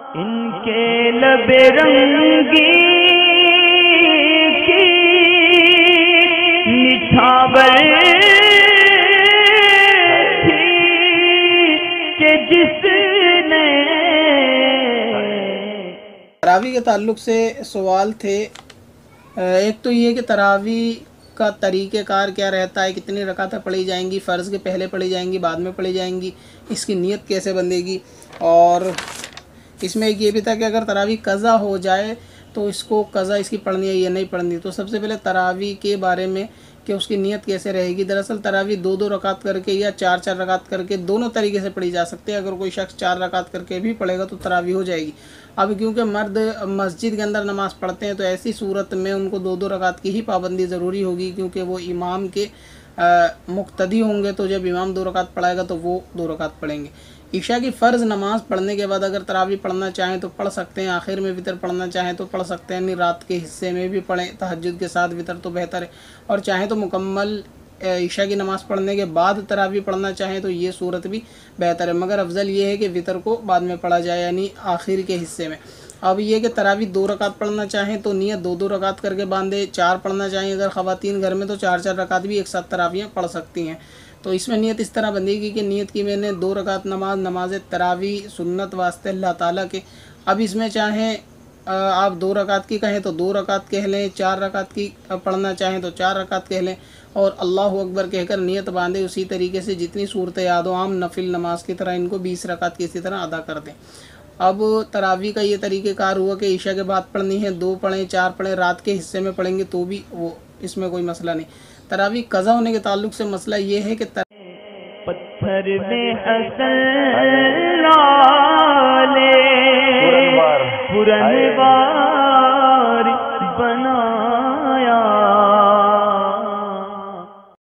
इनके लबे रंगी की निछावर थी कि जिसने। तरावी के ताल्लुक से सवाल थे। एक तो ये कि तरावी का तरीक़ेकार क्या रहता है, कितनी रकातें पढ़ी जाएंगी, फ़र्ज़ के पहले पढ़ी जाएंगी, बाद में पढ़ी जाएंगी, इसकी नीयत कैसे बंधेगी। और इसमें एक ये भी था कि अगर तरावी कज़ा हो जाए तो इसको कज़ा इसकी पढ़नी है या नहीं पढ़नी। तो सबसे पहले तरावी के बारे में कि उसकी नीयत कैसे रहेगी। दरअसल तरावी 2-2 रकात करके या 4-4 रकात करके दोनों तरीके से पढ़ी जा सकती है। अगर कोई शख्स 4 रकात करके भी पढ़ेगा तो तरावी हो जाएगी। अब क्योंकि मर्द मस्जिद के अंदर नमाज़ पढ़ते हैं तो ऐसी सूरत में उनको 2-2 रकात की ही पाबंदी ज़रूरी होगी, क्योंकि वो इमाम के मुक्तदी होंगे। तो जब इमाम 2 रकात पढ़ाएगा तो वो 2 रकात पढ़ेंगे। इशा की फ़र्ज़ नमाज़ पढ़ने के बाद अगर तरावी पढ़ना चाहें तो पढ़ सकते हैं, आखिर में वितर पढ़ना चाहें तो पढ़ सकते हैं, यानी रात के हिस्से में भी पढ़ें तहज्जुद के साथ वितर तो बेहतर है। और चाहें तो मुकम्मल इशा की नमाज़ पढ़ने के बाद तरावी पढ़ना चाहें तो ये सूरत भी बेहतर है, मगर अफजल ये है कि वितर को बाद में पढ़ा जाए, यानी आखिर के हिस्से में। अब ये कि तरावी 2 रकात पढ़ना चाहें तो नियत 2-2 रकात करके बांधे। 4 पढ़ना चाहें अगर ख़वातीन घर में तो 4-4 रकात भी एक साथ तरावियाँ पढ़ सकती हैं। तो इसमें नियत इस तरह बंधेगी कि नियत की मैंने 2 रकात नमाज तरावी सुन्नत वास्ते अल्लाह ताला के। अब इसमें चाहें आप 2 रकात की कहें तो 2 रकात कह लें, 4 रकात की पढ़ना चाहें तो 4 रकात कह लें, और अल्लाहु अकबर कहकर नियत बांधे। उसी तरीके से जितनी सूरत याद हो आम नफिल नमाज की तरह इनको 20 रकात की इसी तरह अदा कर दें। अब तरावी का ये तरीक़ेकार हुआ कि ईशा के बाद पढ़नी है, 2 पढ़ें 4 पढ़ें, रात के हिस्से में पढ़ेंगे तो भी वो इसमें कोई मसला नहीं। तरावी कज़ा होने के ताल्लुक से मसला ये है कि पत्थर में हसन लाले पुरनवार